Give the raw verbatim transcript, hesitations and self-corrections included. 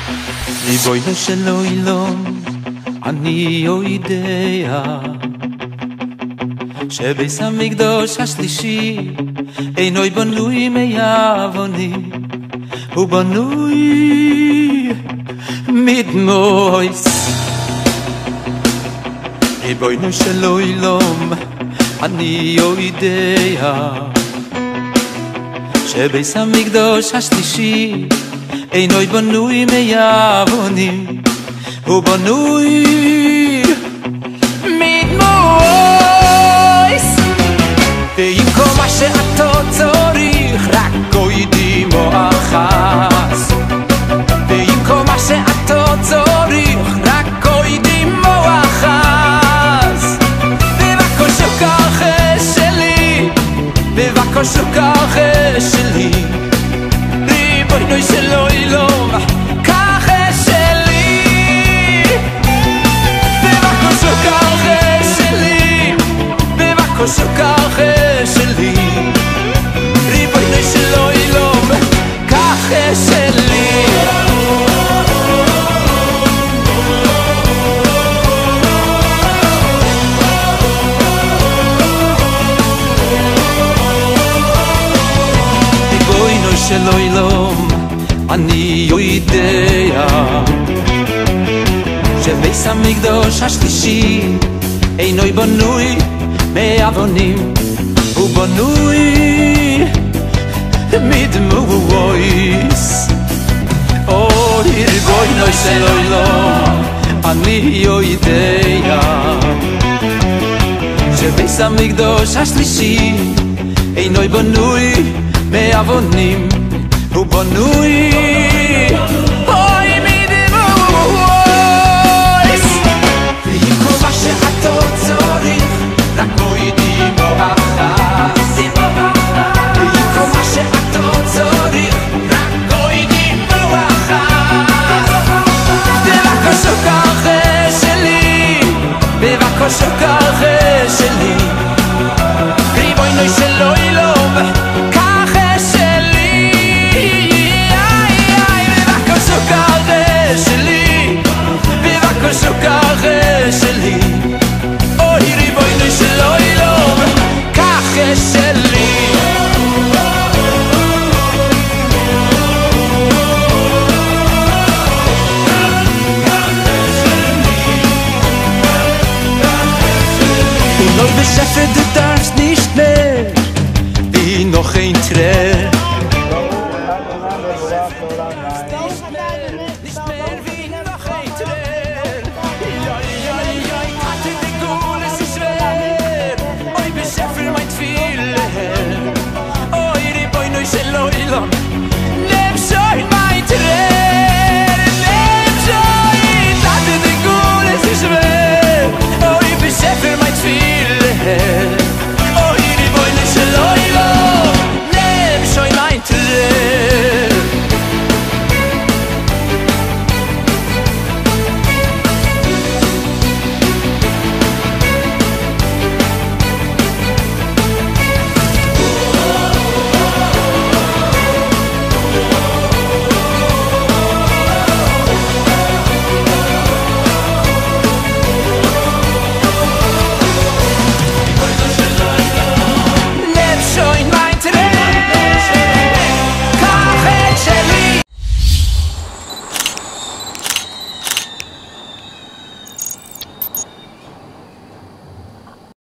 ריבונו של עולם, אני יודע שבית המקדש השלישי אינו בנוי מאבנים, הוא בנוי מדמויס. ריבונו של עולם, אני יודע שבית המקדש השלישי אינו בנוי מאבנים, הוא בנוי מדמויס. ועם כל מה שאתה צריך, רק קודם אחז. ועם כל מה שאתה צריך, רק קודם אחז. בבקשה ככה שלי, בבקשה ככה שלי, ריבונו של עולם, ככה שלי. בבקשה ככה שלי, בבקשה ככה שלי, ריבונו של עולם, ככה שלי. ריבונו של עולם, אני יודע שבית המקדש השלישי אינו בנוי מאבנים, הוא בנוי מדמויס. אוי ריבונו של עולם, אני יודע שבית המקדש השלישי אינו בנוי מאבנים, הוא בנוי אוי מדמויס. ועם כל מה שאתה צריך, רק קודם אחז. ועם כל מה שאתה צריך, רק קודם אחז. בבקשה ככה שלי, בבקשה ככה שלי, ריבונו של עולם, ככה שלי. בבקשה ככה שלי, בבקשה ככה שלי, אוי ריבונו של עולם, ככה שלי. Und neu beschäftigt, du darfst nicht mehr wie noch ein Tränen. Oi, ריבונו של עולם,